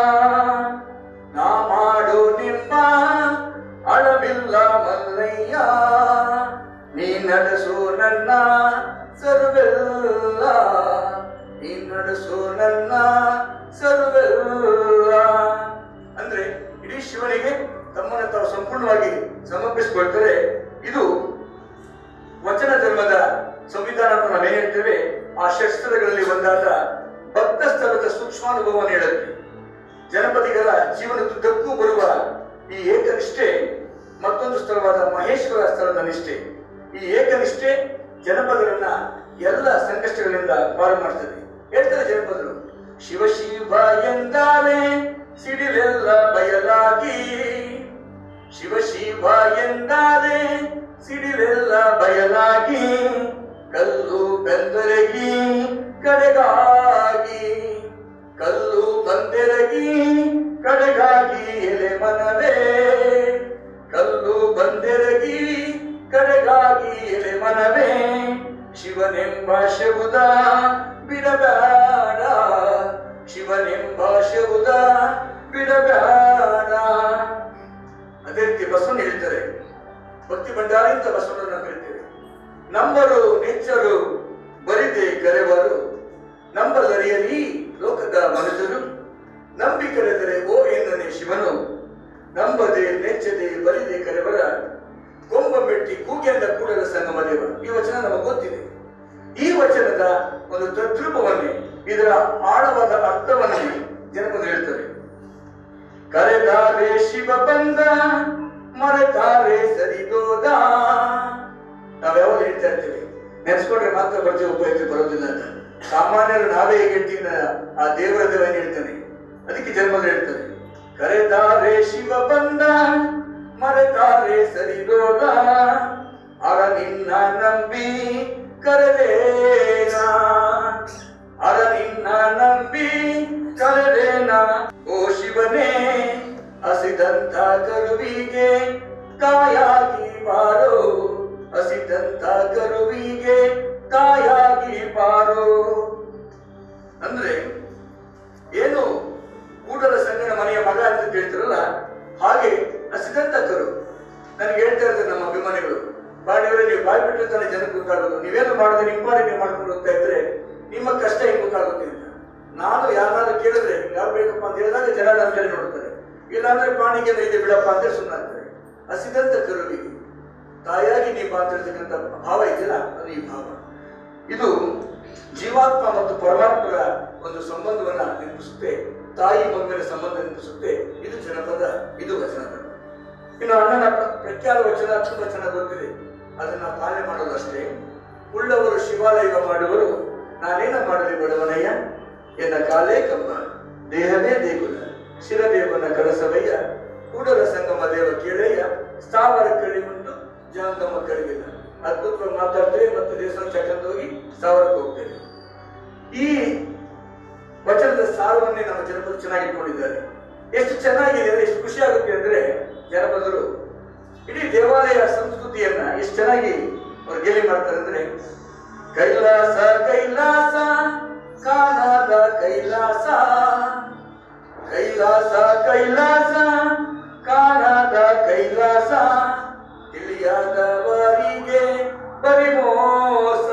ನಾ ಮಾಡೋನೆಂಬ ಅಡವಿಲ್ಲ ಮಲ್ಲಯ್ಯ, ನೀ ನಡೆಸೋ ನನ್ನ ಸರ್ವೆಲ್ಲ, ನೀ ನಡೆಸೋ ನನ್ನ ಸರ್ವೆಲ್ಲ. ಅಂದ್ರೆ ಇಡೀ ಶಿವನಿಗೆ ತಮ್ಮನ್ನು ತಾವು ಸಂಪೂರ್ಣವಾಗಿ ಸಮರ್ಪಿಸಿಕೊಳ್ತಾರೆ. ಇದು ವಚನ ಧರ್ಮದ ಸಂವಿಧಾನ ಅಂತ ನಾವೇನ್ ಹೇಳ್ತೇವೆ, ಆ ಷಟ್ಸ್ಥಳಗಳಲ್ಲಿ ಒಂದಾದ ಭಕ್ತ ಸ್ಥಳದ ಸೂಕ್ಷ್ಮಾನುಭವವನ್ನು ಹೇಳುತ್ತೆ. ಜನಪದಿಗರ ಜೀವನದುದ್ದಕ್ಕೂ ಬರುವ ಈ ಏಕನಿಷ್ಠೆ ಮತ್ತೊಂದು ಸ್ಥಳವಾದ ಮಹೇಶ್ವರ ಸ್ಥಳದ ನಿಷ್ಠೆ. ಈ ಏಕನಿಷ್ಠೆ ಜನಪದರನ್ನ ಎಲ್ಲ ಸಂಕಷ್ಟಗಳಿಂದ ಪಾರು ಮಾಡ್ತದೆ. ಹೇಳ್ತಾರೆ ಜನಪದರು, ಶಿವ ಶಿವ ಎಂದಾರೆ ಸಿಡಿಲೆಲ್ಲ ಬಯಲಾಗಿ, ಶಿವ ಶಿವ ಎಂದಾರೆ ಸಿಡಿಲೆಲ್ಲ ಬಯಲಾಗಿ, ಕಲ್ಲು ಬೆಂದರಗಿ ಕಡೆಗಾಗಿ, ಕಲ್ಲು ಬಂದೆರಗಿ ಕಡೆಗಾಗಿ ಎಲೆ ಮನವೇ, ಕಲ್ಲು ಬಂದೆರಗಿ ಕಡೆಗಾಗಿ ಎಲೆ ಮನವೇ, ಶಿವನೆಂಬ ಶಬುದ ಬಿಡಬೇಡ, ಶಿವನೆಂಬ ಶಬುದ ಬಿಡಬೇಡ. ಅದೇ ರೀತಿ ಬಸವಣ್ಣ ಹೇಳ್ತಾರೆ, ಭಕ್ತಿ ಭಂಡಾರ ಅಂತ ಬಸವಣ್ಣನ ಕರೀತೇವೆ. ನಂಬರು ನೆಚ್ಚರು ಬರಿದೆ ಕರೆವರು, ನಂಬಲರಿಯಲಿ ಲೋಕದ ಮನುಜರು, ನಂಬಿ ಕರೆದರೆ ಓ ಎನ್ನನೆ ಶಿವನು, ನಂಬದೆ ನೆಚ್ಚದೆ ಬರಿದೆ ಕರೆವರ, ಕೊಂಬ ಮೆಟ್ಟಿ ಕೂಗೆಂದ ಕೂಡಲ ಸಂಗಮ ದೇವ. ಈ ವಚನ ನಮಗೆ ಗೊತ್ತಿದೆ. ಈ ವಚನದ ಒಂದು ತದ್ರೂಪವನ್ನೇ, ಇದರ ಆಳವಾದ ಅರ್ಥವನ್ನೇ ಜನಪದ ಹೇಳ್ತಾರೆ. ಕರೆದಾರೆ ಶಿವ ಬಂದ, ಮರೆತಾರೆ ಸರಿದೋದ. ನಾವ್ ಯಾವಾಗ ಹೇಳ್ತಾ ಇರ್ತೇವೆ, ನೆನೆಸ್ಕೊಂಡ್ರೆ ಮಾತ್ರ ಬರ್ತೀವಿ, ಉಪಯೋಗಕ್ಕೆ ಬರೋದಿಲ್ಲ ಅಂತ. ಸಾಮಾನ್ಯರು ನಾವೇ ಹೇಗೆ ಹೇಳ್ತೀವಿ, ಆ ದೇವರ ದೇವ ಹೇಳ್ತಾನೆ. ಅದಕ್ಕೆ ಜನಪದ ಹೇಳ್ತಾರೆ, ಕರೆದಾರೆ ಶಿವ ಬಂದ, ಮರೆತಾರೆ ಸರಿದೋದ. ಅರ ನಿನ್ನ ನಂಬಿ ಕರೆದೇನ, ಅರ ನಿನ್ನ ನಂಬಿ ಕರೆದೇನ. ಓ ಶಿವನೇ, ಹಸಿದಂತ ಕರುವಿಗೆ ಕಾಯಾಗಿ ಬಾರೋ, ಹಸಿದಂತ ಕರುವಿಗೆ ಕಾಯಾಗಿ ಬಾರೋ. ಅಂದ್ರೆ ಏನು, ಕೂಡಲ ಸಂಗನ ಮನೆಯ ಮಗ ಅಂತ ಹೇಳ್ತಾರಲ್ಲ, ಹಾಗೆ ಹಸಿದಂತ ಕರು. ನನಗೆ ಹೇಳ್ತಾ ಇರ್ತಾರೆ ನಮ್ಮ ಅಭಿಮಾನಿಗಳು, ಬಾಡಿಯವರೇ ನೀವು ಬಾಯಿ ಬಿಟ್ಟರೆ ತಾನೇ ಜನಕ್ಕೆ ಗೊತ್ತಾಗೋದು, ನೀವೇನು ಮಾಡಿದ್ರೆ ನಿಮ್ಮ ಬಾಡಿ ನೀವು ಮಾಡ್ಕೊಂಡು ಹೋಗ್ತಾ ಇದ್ರೆ ನಿಮ್ಮ ಕಷ್ಟ ಹೆಂಗ್ ಗೊತ್ತಾಗುತ್ತೆ ಅಂತ. ನಾನು ಯಾರಾದ್ರೂ ಕೇಳಿದ್ರೆ ಯಾರು ಬೇಕಪ್ಪ ಅಂತ ಹೇಳಿದಾಗ ಜನ ನನ್ನ ಕಡೆ ನೋಡ್ತಾರೆ, ಇಲ್ಲಾಂದ್ರೆ ಪ್ರಾಣಿಗೆ ಇದೆ ಬಿಡಪ್ಪ ಅಂತ ಸುಮ್ಮನಾಗ್ತಾರೆ. ಹಸಿದಂತ ಕರುವಿಗೆ ತಾಯಾಗಿ ನೀವು ಮಾತಾಡ್ತಕ್ಕಂಥ ಭಾವ ಇದೆಯಲ್ಲ, ಅದು ಈ ಭಾವ. ಇದು ಜೀವಾತ್ಮ ಮತ್ತು ಪರಮಾತ್ಮರ ಒಂದು ಸಂಬಂಧವನ್ನ ನೆನಪಿಸುತ್ತೆ, ತಾಯಿ ಮಗುವಿನ ಸಂಬಂಧ ನೆನಪಿಸುತ್ತೆ. ಇದು ಜನಪದ, ಇದು ವಚನದ. ಇನ್ನು ಅಣ್ಣನ ಪ್ರಖ್ಯಾತ ವಚನ ತುಂಬಾ ಚೆನ್ನಾಗಿ ಗೊತ್ತಿದೆ, ಅದನ್ನ ಪಾಲನೆ ಮಾಡೋದಷ್ಟೇ. ಉಳ್ಳವರು ಶಿವಾಲಯ ಮಾಡುವರು, ನಾನೇನ ಮಾಡಲಿ ಬಡವನಯ್ಯ, ಎನ್ನ ಕಾಲೇ ಕಂಬ, ದೇಹವೇ ದೇಗುಲ, ಶಿರದೇವನ ಕಳಸವಯ್ಯ, ಕೂಡಲ ಸಂಗಮ ದೇವ ಕೇಳಯ್ಯ, ಸ್ಥಾವರ ಕಳಿ ಉಂಟು ಜಂಗಮ ಕಳಿಗಿಲ್ಲ. ಅದ್ಭುತವಾಗಿ ಮಾತಾಡ್ತೇವೆ ಮತ್ತು ದೇವಸ್ಥಾನ ಚಕ್ಕಂತ ಹೋಗಿ ಸ್ಥಾವರಕ್ಕೆ ಹೋಗ್ತೇವೆ. ಈ ವಚನದ ಸಾರವನ್ನೇ ನಮ್ಮ ಜನಪದರು ಚೆನ್ನಾಗಿ ಇಟ್ಕೊಂಡಿದ್ದಾರೆ. ಎಷ್ಟು ಚೆನ್ನಾಗಿದೆ, ಎಷ್ಟು ಖುಷಿ ಆಗುತ್ತೆ ಅಂದ್ರೆ ಜನಪದರು ಇಡೀ ದೇವಾಲಯ ಸಂಸ್ಕೃತಿಯನ್ನ ಎಷ್ಟು ಚೆನ್ನಾಗಿ ಅವ್ರು ಗೇಲಿ ಮಾಡ್ತಾರೆ ಅಂದ್ರೆ, ಕೈಲಾಸ ಕೈಲಾಸ ಕಾಣದ ಕೈಲಾಸ, ಕೈಲಾಸ ಕೈಲಾಸ ಕಾಣದ ಕೈಲಾಸ, ತಿಳಿಯಾದವರಿಗೆ ಬರಿ ಮೋಸ,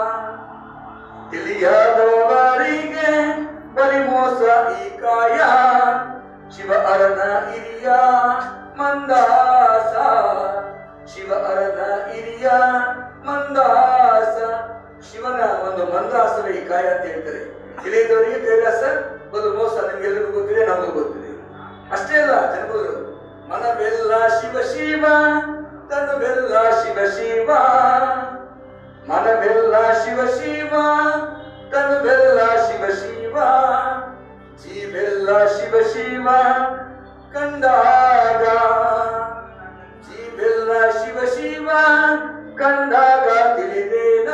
ತಿಳಿಯಾದವರಿಗೆ ಬರಿ ಮೋಸ ಈ ಕಾಯ, ಶಿವ ಅರನ ಹಿರಿಯ ಮಂದಾಸ, ಶಿವ ಅರನ ಹಿರಿಯ ಮಂದಾಸ. ಶಿವನ ಒಂದು ಮಂದಾಸವೇ ಈ ಕಾಯ ಅಂತ ಹೇಳ್ತಾರೆ. ತಿಳಿಯದವರಿಗೆ ಕೈಲಾಸ, ಒಂದು ಮೋಸ. ನಿಮ್ಗೆಲ್ಲರಿಗೂ ಗೊತ್ತಿದೆ, ನಮಗೂ ಗೊತ್ತಿದೆ. ಅಷ್ಟೇ ಅಲ್ಲ, ಜನಪದರು ಮನವೆಲ್ಲ ಶಿವ ಶಿವ, ತನುವೆಲ್ಲ ಶಿವ ಶಿವ, ಮನವೆಲ್ಲ ಶಿವ ಶಿವ, ತನುವೆಲ್ಲ ಶಿವ ಶಿವ, ಜೀವೆಲ್ಲ ಶಿವ ಶಿವ ಕಂಡಾಗ, ಜೀವೆಲ್ಲ ಶಿವ ಶಿವ ಕಂಡಾಗ ತಿಳಿದೇನ,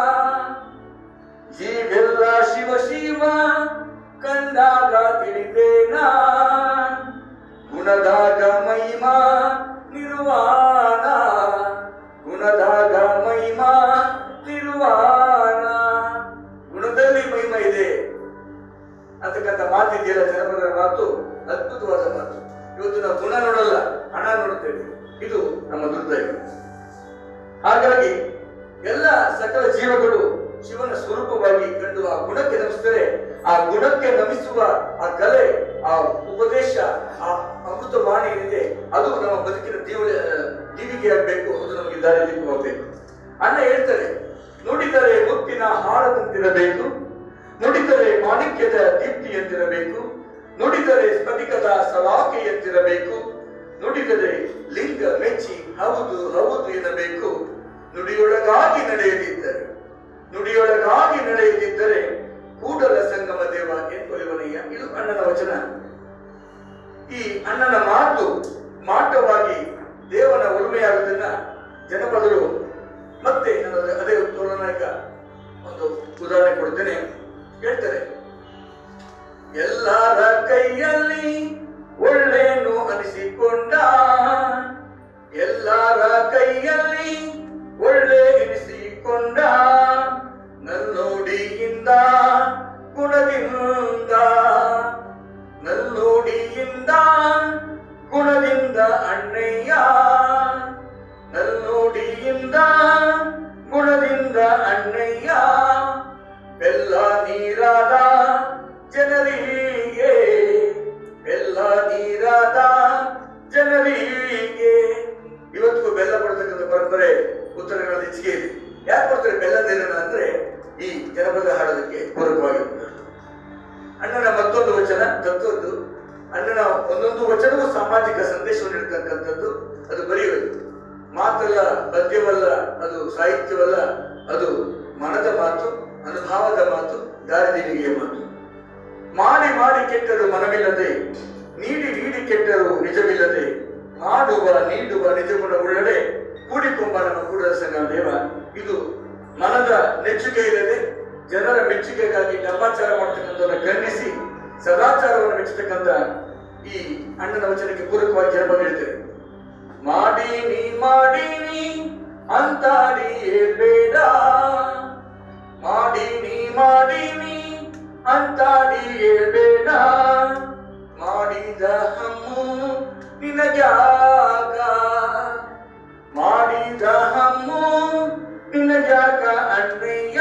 ಜೀವೆಲ್ಲ ಶಿವ ಶಿವ ಕಂಡಾಗ ತಿಳಿದೇನ, ಗುಣದಾಗ ಮಹಿಮಾ ನಿರ್ವಾಣ, ಗುಣದಾಗ ಮಹಿಮಾ ನಿರ್ವಾಣ. ಗುಣದಲ್ಲಿ ಮಹಿಮಾ ಇದೆ ಅಂತಕ್ಕಂಥ ಮಾತಿದೆಯಲ್ಲ, ಜನಪದರ ಮಾತು ಅದ್ಭುತವಾದ ಮಾತು. ಇವತ್ತು ನಾವು ಗುಣ ನೋಡಲ್ಲ, ಹಣ ನೋಡ್ತೇವೆ. ಇದು ನಮ್ಮ ದುರ್ದೈವ. ಹಾಗಾಗಿ ಎಲ್ಲ ಸಕಲ ಜೀವಗಳು ಶಿವನ ಸ್ವರೂಪವಾಗಿ ಕಂಡು ಆ ಗುಣಕ್ಕೆ ನಮಿಸಿದರೆ, ಆ ಗುಣಕ್ಕೆ ನಮಿಸುವ ಆ ಕಲೆ, ಆ ಉಪದೇಶ, ಆ ಅಮೃತವಾಣಿ ಏನಿದೆ ಅದು ನಮ್ಮ ಬದುಕಿನ ದೀವಿಗೆ ಆಗಬೇಕು, ಅದು ನಮಗೆ ದಾರಿ ದೀಪವಾಗಬೇಕು. ಅಣ್ಣ ಹೇಳ್ತಾರೆ, ನುಡಿದರೆ ಮುತ್ತಿನ ಹಾರದಂತಿರಬೇಕು, ನುಡಿದರೆ ಮಾಣಿಕ್ಯದ ದೀಪ್ತಿಯಂತಿರಬೇಕು, ನುಡಿದರೆ ಸ್ಫಟಿಕದ ಸಲಾಕೆಯಂತಿರಬೇಕು, ನುಡಿದರೆ ಲಿಂಗ ಮೆಚ್ಚಿ ಹೌದು ಹೌದು ಎನ್ನಬೇಕು, ನುಡಿಯೊಳಗಾಗಿ ನಡೆಯದಿದ್ದರೆ, ನುಡಿಯೊಳಗಾಗಿ ನಡೆಯದಿದ್ದರೆ ಕೂಡಲ ಸಂಗಮ ದೇವ ಎನ್ನುವನಯ್ಯ. ಇದು ಅಣ್ಣನ ವಚನ. ಈ ಅಣ್ಣನ ಮಾತು ಮಾಟವಾಗಿ ದೇವನ ಒಲುಮೆಯಾಗುವುದನ್ನ ಜನಪದರು ಮತ್ತೆ ಅದೇ ತೋಲನಾಯಕ ಒಂದು ಉದಾಹರಣೆ ಕೊಡ್ತೇನೆ, ಹೇಳ್ತಾರೆ. ಎಲ್ಲರ ಕೈಯಲ್ಲಿ ಒಳ್ಳೆಯನ್ನು ಅನಿಸಿಕೊಂಡ, ಎಲ್ಲರ ಕೈಯಲ್ಲಿ ಒಳ್ಳೆ ಎನಿಸಿಕೊಂಡ, ನಲ್ಲೋಡಿಯಿಂದ ಗುಣದಿಂದ, ನಲ್ಲೋಡಿಯಿಂದ ಗುಣದಿಂದ ಅಣ್ಣಯ್ಯ, ನಲ್ಲೋಡಿಯಿಂದ ಗುಣದಿಂದ ಅಣ್ಣಯ್ಯ, ಬೆಲ್ಲ ನೀರಾದ ಜನರಿಗೆ, ಬೆಲ್ಲ ನೀರಾದ ಜನರಿಗೆ. ಇವತ್ತಿಗೂ ಬೆಲ್ಲ ಕೊಡ್ತಕ್ಕಂಥ ಪರಂಪರೆ ಉತ್ತರ ಕನ್ನಡ ಹೆಚ್ಚಿಗೆ ಇದೆ. ಯಾಕೆ ಕೊಡ್ತಾರೆ ಬೆಲ್ಲದೇನ ಅಂದ್ರೆ ಈ ಜನಪದ ಹಾಡೋದಕ್ಕೆ ಪೂರಕವಾಗಿರುತ್ತದೆ. ಅಣ್ಣನ ಮತ್ತೊಂದು ವಚನ ತತ್ವದ್ದು. ಅಣ್ಣನ ಒಂದೊಂದು ವಚನವೂ ಸಾಮಾಜಿಕ ಸಂದೇಶವನ್ನು ನೀಡತಕ್ಕಂಥದ್ದು. ಅದು ಬರೆಯುವುದು ಮಾತಲ್ಲ, ಪದ್ಯವಲ್ಲ, ಅದು ಸಾಹಿತ್ಯವಲ್ಲ, ಅದು ಮನದ ಮಾತು, ಅನುಭವದ ಮಾತು, ದಾರಿದೀವಿಗೆಯ ಮಾತು. ಮಾಡಿ ಮಾಡಿ ಕೆಟ್ಟರು ಮನವಿಲ್ಲದೆ, ನೀಡಿ ನೀಡಿ ಕೆಟ್ಟರು ನಿಜವಿಲ್ಲದೆ, ಮಾಡುವ ನೀಡುವ ನಿಜಗುಣ ಉಳ್ಳಡೆ ಕೂಡಿಕೊಂಬ ನಮ್ಮ ಕೂಡಲ ಸಂಗಮ ದೇವ. ಇದು ಮನದ ನೆಚ್ಚುಗೆ ಇಲ್ಲದೆ ಜನರ ಮೆಚ್ಚುಗೆಗಾಗಿ ಡಂಬಾಚಾರ ಮಾಡ್ತಕ್ಕಂಥವನ್ನ ಖಂಡಿಸಿ ಸದಾಚಾರವನ್ನು ಮೆಚ್ಚತಕ್ಕಂಥ ಈ ಅಣ್ಣನ ವಚನಕ್ಕೆ ಪೂರಕವಾಗಿ ಜನಪದ ಹೇಳ್ತೇವೆ. ಮಾಡೀನಿ ಅಂತಾಡಿ ಹೇಳ್ಬೇಡ, ಮಾಡೀನಿ ಅಂತಾಡಿ ಹೇಳ್ಬೇಡ, ಮಾಡಿದ ಹಮ್ಮು ನಿನಗ್ಯಾಕ, ಮಾಡಿದ ಹಮ್ಮು ನಿನಗ್ಯಾಕ ಅಣ್ಣಯ್ಯ,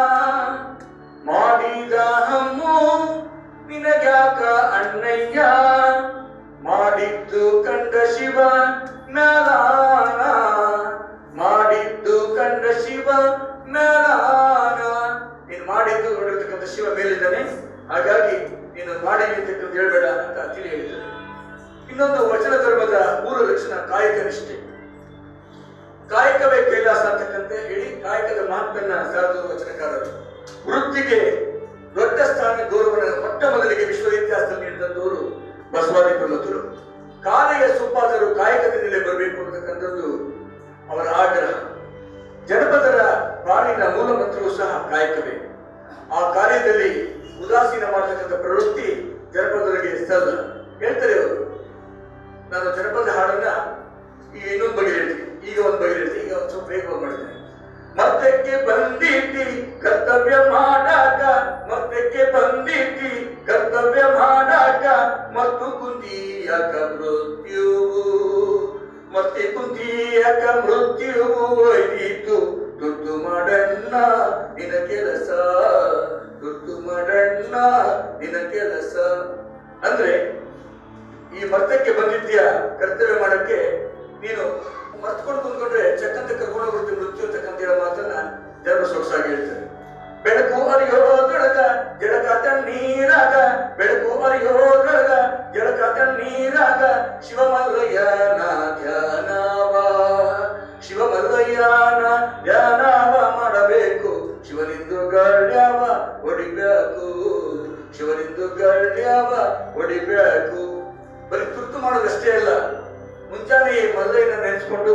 ಮಾಡಿದ ಹಮ್ಮು ನಿನಗ್ಯಾಕ ಅಣ್ಣಯ್ಯ, ಮಾಡಿದ್ದು ಕಂಡ ಶಿವ ನಾರಾಯಣ, ಮಾಡಿದ್ದು ಕಂಡ ಶಿವ ನಾರಾಯಣ. ನೀನು ಮಾಡಿದ್ದು ನೋಡಿರ್ತಕ್ಕಂಥ ಶಿವ ಮೇಲಿದ್ದಾನೆ, ಹಾಗಾಗಿ ನೀನು ಮಾಡಿ ಅಂತಕ್ಕಂಥ ಹೇಳ್ಬೇಡ ಅಂತ ತಿಳಿ ಹೇಳಿದ್ದಾರೆ. ಇನ್ನೊಂದು ವಚನ ಧರ್ಮದ ಮೂಲ ಲಕ್ಷಣ ಕಾಯಕ ನಿಷ್ಠೆ. ಕಾಯಕವೇ ಕೈಲಾಸ ಅಂತಕ್ಕಂತೆ ಹೇಳಿ ಕಾಯಕದ ಮಹತ್ವನ್ನ ಸಾರಿದ ವಚನಕಾರರು. ವೃತ್ತಿಗೆ ದೊಡ್ಡ ಸ್ಥಾನ ಗೌರವವನ್ನು ಮೊಟ್ಟ ಮೊದಲಿಗೆ ವಿಶ್ವದ ಇತಿಹಾಸದಲ್ಲಿ ನೀಡಿದಂತವರು ಬಸವಾದಿ ಪ್ರಮುಖರು. ಕಾಲೆಯ ಸುಪ್ಪಾದರು ಕಾಯಕದಿಂದಲೇ ಬರಬೇಕು ಅಂತಕ್ಕಂಥದ್ದು ಅವರ ಆಗ್ರಹ. ಜನಪದರ ಬಾಳಿನ ಮೂಲ ಮಂತ್ರವೂ ಸಹ ಕಾಯಕವೇ. ಆ ಕಾರ್ಯದಲ್ಲಿ ಉದಾಸೀನ ಮಾಡತಕ್ಕಂಥ ಪ್ರವೃತ್ತಿ ಜನಪದರಿಗೆ ಸಲ್ಲ. ಹೇಳ್ತಾರೆ ಅವರು, ನಾನು ಜನಪದ ಹಾಡನ್ನ ಈಗ ಇನ್ನೊಂದು ಬಗೆ ಹೇಳ್ತೀನಿ, ಈಗ ಒಂದು ಬಗೆ ಹೇಳ್ತೀನಿ, ಈಗ ಒಂದು ಸ್ವಲ್ಪ ವೇಗವಾಗಿ ಮಾಡ್ತೇನೆ. ಮತ್ತಕ್ಕೆ ಬಂದಿದ್ದಿ ಕರ್ತವ್ಯ ಮಾಡಾಕ, ಮತ್ತಕ್ಕೆ ಬಂದಿದ್ದಿ ಕರ್ತವ್ಯ ಮಾಡಾಕ, ಮತ್ತು ಕುಂದಿಯಾಕ ಮೃತ್ಯುವು, ಮತ್ತೆ ಕುಂದಿಯಾಕ ಮೃತ್ಯುವು ಒಯ್ದೀತು, ತುರ್ತು ಮಾಡಣ್ಣ ನಿನ ಕೆಲಸ, ತುರ್ತು ಮಾಡಣ್ಣ ನಿನ ಕೆಲಸ. ಅಂದ್ರೆ ಈ ಮರ್ತಕ್ಕೆ ಬಂದಿದ್ಯಾ ಕರ್ತವ್ಯ ಮಾಡಕ್ಕೆ, ನೀನು ಮರ್ತ್ಕೊಂಡು ಕುಂತ್ಕೊಂಡ್ರೆ ಚಕ್ಕಂತ ಕರ್ಕೊಂಡು ಹೋಗ್ಬಿಡ್ತೀವಿ ಮೃತ್ಯು ಅಂತಕ್ಕಂತ ಹೇಳೋ ಮಾತನ್ನ ಜನರು ಸೊಗಸಾಗಿ ಹೇಳ್ತಾರೆ. ಬೆಳಕು ಅರಿಯೋದ್ರೊಳಗ ಜಳಕ ತಣ್ಣೀರಾಗ, ಬೆಳಕು ಅರಿಯೋದ್ರೊಳಗ ಜಳಕ ತಣ್ಣೀರಾಗ, ಶಿವಮಲ್ಲಯ್ಯನ ಧ್ಯಾನವ, ಶಿವಮಲ್ಲಯ್ಯನ ಧ್ಯಾನವ ಮಾಡಬೇಕು, ಶಿವನಿಂದು ಗಳ್ಯವ ಹೊಡಿಬೇಕು, ಶಿವನಿಂದು ಗಳ್ಯವ ಹೊಡಿಬೇಕು. ಬರೀ ತುರ್ತು ಮಾಡೋದಷ್ಟೇ ಅಲ್ಲ, ಮುಂಜಾನೆ ಮಲ್ಲಯ್ಯನ ನೆನೆಸ್ಕೊಂಡು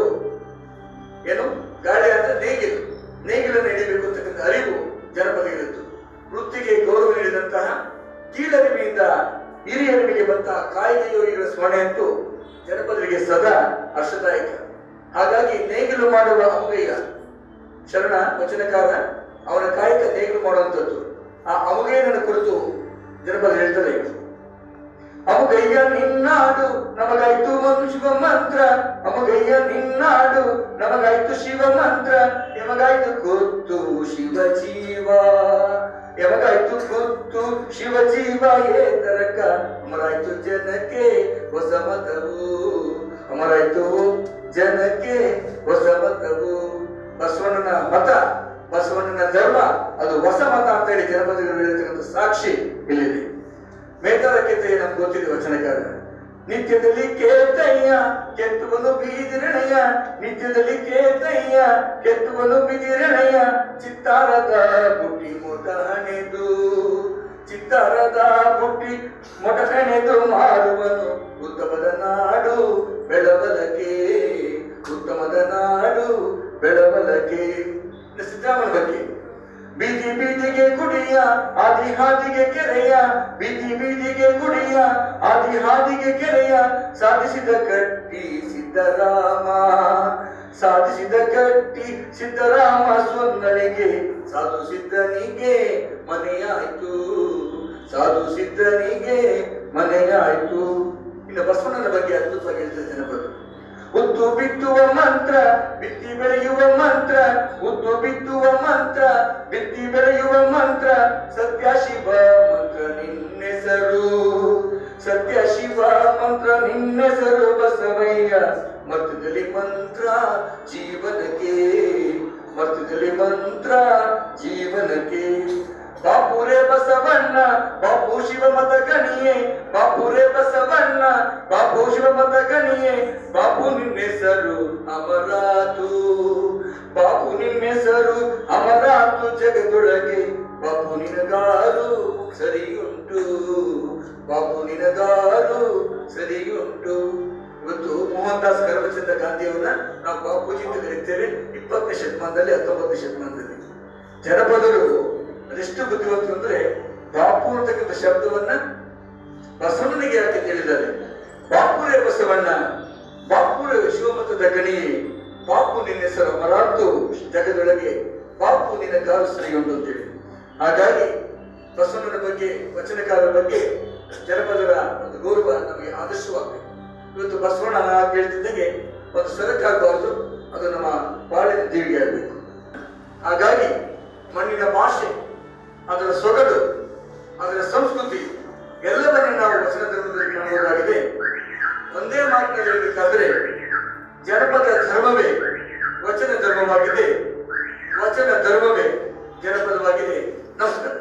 ಏನು ಗಾಳಿ ಅಂದ್ರೆ ನೇಗಿಲು, ನೇಗಿಲನ್ನು ಹಿಡಿಬೇಕು ಅಂತಕ್ಕಂಥ ಅರಿವು ಜನಪದಗಳಿತ್ತು. ವೃತ್ತಿಗೆ ಗೌರವ ನೀಡಿದಂತಹ ಕೀಳರಿಮೆಯಿಂದ ಹಿರಿಯರಿಮೆಗೆ ಬಂತಹ ಕಾಯಿಕ ಯೋಗಿಗಳ ಸ್ಮರಣೆ ಅಂತೂ ಜನಪದರಿಗೆ ಸದಾ ಹರ್ಷದಾಯಕ. ಹಾಗಾಗಿ ನೇಗಿಲು ಮಾಡುವ ಅಮುಗಯ್ಯ ಶರಣ ವಚನಕಾರ, ಅವನ ಕಾಯಕ ನೇಗಿಲು ಮಾಡುವಂಥದ್ದು. ಆ ಅಮುಗಯ್ಯನ ಕುರಿತು ಜನಪದ ಹೇಳ್ತಾರೆ, ಅಮುಗಯ್ಯ ನಿನ್ನಾಡು ನಮಗಾಯ್ತು ಒಂದು ಶಿವ ಮಂತ್ರ, ಅಮುಗಯ್ಯ ನಿನ್ನಾಡು ನಮಗಾಯ್ತು ಶಿವ ಮಂತ್ರ, ಎಮಗಾಯ್ತು ಗೊತ್ತು ಶಿವ ಜೀವ, ಎಮಗಾಯ್ತು ಗೊತ್ತು ಶಿವ ಜೀವ ಏತರಕ, ಅಮರಾಯ್ತು ಜನಕ್ಕೆ ಹೊಸ ಮತವು, ಅಮರಾಯ್ತು ಜನಕ್ಕೆ ಹೊಸ ಮತವು. ಬಸವಣ್ಣನ ಮತ, ಬಸವಣ್ಣನ ಧರ್ಮ ಅದು ಹೊಸ ಮತ ಅಂತ ಹೇಳಿ ಜನಪದಗಳು ಹೇಳ್ತಕ್ಕಂಥ ಸಾಕ್ಷಿ ಇಲ್ಲಿದೆ. ಮೇತಾರ ಕೆತ್ತಯ್ಯ ನಮ್ಗೆ ಗೊತ್ತಿದೆ ವಚನಕಾರ. ನಿತ್ಯದಲ್ಲಿ ಕೇತಯ್ಯ ಕೆತ್ತುವನು ಬೀದಿರಣಯ್ಯ, ನಿತ್ಯದಲ್ಲಿ ಕೇತಯ್ಯ ಕೆತ್ತುವನು ಬೀದಿರಣಯ್ಯ, ಚಿತ್ತಾರದ ಬುಟ್ಟಿ ಮೊಟ ಹಣೆದು, ಚಿತ್ತಾರದ ಬುಟ್ಟಿ ಮೊಟ ಹಣೆದು ಮಾರುವನು ಉತ್ತಮದ ನಾಡು ಬೆಳವಲಕೆ, ಉತ್ತಮದ ನಾಡು ಬೆಳವಲಕೆ. ಸಿದ್ದರಾಮನ ಬಗ್ಗೆ ಬೀದಿ ಬೀದಿಗೆ ಗುಡಿಯ ಆದಿ ಹಾದಿಗೆ ಕೆರೆಯ, ಬೀದಿ ಬೀದಿಗೆ ಗುಡಿಯ ಆದಿ ಹಾದಿಗೆ ಕೆರೆಯ, ಸಾಧಿಸಿದ ಕಟ್ಟಿ ಸಿದ್ದರಾಮ, ಸಾಧಿಸಿದ ಕಟ್ಟಿ ಸಿದ್ದರಾಮ, ಸ್ವನ್ನಳಿಗೆ ಸಾಧು ಸಿದ್ಧನಿಗೆ ಮನೆಯಾಯ್ತು, ಸಾಧು ಸಿದ್ಧನಿಗೆ ಮನೆಯಾಯ್ತು. ಇನ್ನು ಬಸವಣ್ಣನ ಬಗ್ಗೆ ಅದ್ಭುತವಾಗಿ ಹೇಳ್ತಾರೆ ಜನಪದ. ಉದ್ದು ಬಿತ್ತುವ ಮಂತ್ರ ಬಿತ್ತಿ ಬೆಳೆಯುವ ಮಂತ್ರ, ಉದ್ದು ಬಿತ್ತುವ ಮಂತ್ರ ಬಿತ್ತಿ ಬೆಳೆಯುವ ಮಂತ್ರ, ಸತ್ಯ ಶಿವ ಮಂತ್ರ ನಿನ್ನೆಸರು, ಸತ್ಯ ಶಿವ ಮಂತ್ರ ನಿನ್ನೆಸರು ಬಸವಯ್ಯ ಮರ್ತದಲ್ಲಿ ಮಂತ್ರ ಜೀವನಕ್ಕೆ ಮರ್ತದಲ್ಲಿ ಮಂತ್ರ ಜೀವನಕ್ಕೆ ಬಾಪುರೇ ಬಸವಣ್ಣ ಬಾಪು ಶಿವ ಮತ ಗಣಿಯೇ ಬಾಪುರೇ ಬಸವಣ್ಣ ಬಾಪು ಶಿವ ಮತ ಗಣಿಯೇ ಬಾಪು ನಿನ್ನೆಸರು ಅಮರಾತು ಬಾಪು ನಿನ್ನೆಸರು ಅಮರಾತು ಜಗದೊಳಗೆ ಬಾಪು ನಿನಗಾರು ಸರಿಯುಂಟು ಬಾಪು ನಿನಗಾರು ಸರಿಯುಂಟು. ಇವತ್ತು ಮೋಹನ್ ದಾಸ್ ಕರಮಚಂದ್ರ ಗಾಂಧಿಯವರನ್ನ ನಾವು ಬಾಪೂಜಿ ಅಂತ ಕರೀತೇವೆ. 20ನೇ ಶತಮಾನದಲ್ಲಿ 19ನೇ ಶತಮಾನದಲ್ಲಿ ಜನಪದರು ಅದೆಷ್ಟು ಬುದ್ಧಿವಂತರು ಅಂದ್ರೆ ಬಾಪು ಅಂತಕ್ಕಂಥ ಶಬ್ದವನ್ನ ಬಸವನಿಗೆ ಯಾಕೆ ಹೇಳಿದ್ದಾರೆ. ಬಾಪುರೇ ಬಸವಣ್ಣ ಬಾಪುರೇ ಶಿವಮತದ ಗಣಿ ಬಾಪು ನಿನ್ನ ಹೆಸರು ಮರಾತು ಜಗದೊಳಗೆ ಬಾಪು ನಿನ್ನ ಗಾರು ಸರಿಯುಂಟು ಅಂತೇಳಿ. ಹಾಗಾಗಿ ಬಸವಣ್ಣನ ಬಗ್ಗೆ ವಚನಕಾರರ ಬಗ್ಗೆ ಜನಪದರ ಒಂದು ಗೌರವ ನಮಗೆ ಆದರ್ಶವಾಗಬೇಕು. ಇವತ್ತು ಬಸವಣ್ಣ ಹೇಳ್ತಿದ್ದಂಗೆ ಒಂದು ಸರಕಾಗಬಾರದು, ಅದು ನಮ್ಮ ಬಾಳಿನ ದೇವಿಗೆ ಆಗಬೇಕು. ಹಾಗಾಗಿ ಮಣ್ಣಿನ ಭಾಷೆ, ಅದರ ಸೊಗಡು, ಅದರ ಸಂಸ್ಕೃತಿ ಎಲ್ಲವನ್ನ ನಾವು ವಚನ ಧರ್ಮದಲ್ಲಿ ಕಾಣಬಹುದಾಗಿದೆ. ಒಂದೇ ಮಾತಿನಲ್ಲಿ ಹೇಳಬೇಕಾದ್ರೆ ಜನಪದ ಧರ್ಮವೇ ವಚನ ಧರ್ಮವಾಗಿದೆ, ವಚನ ಧರ್ಮವೇ ಜನಪದವಾಗಿದೆ. ನಮಸ್ಕಾರ.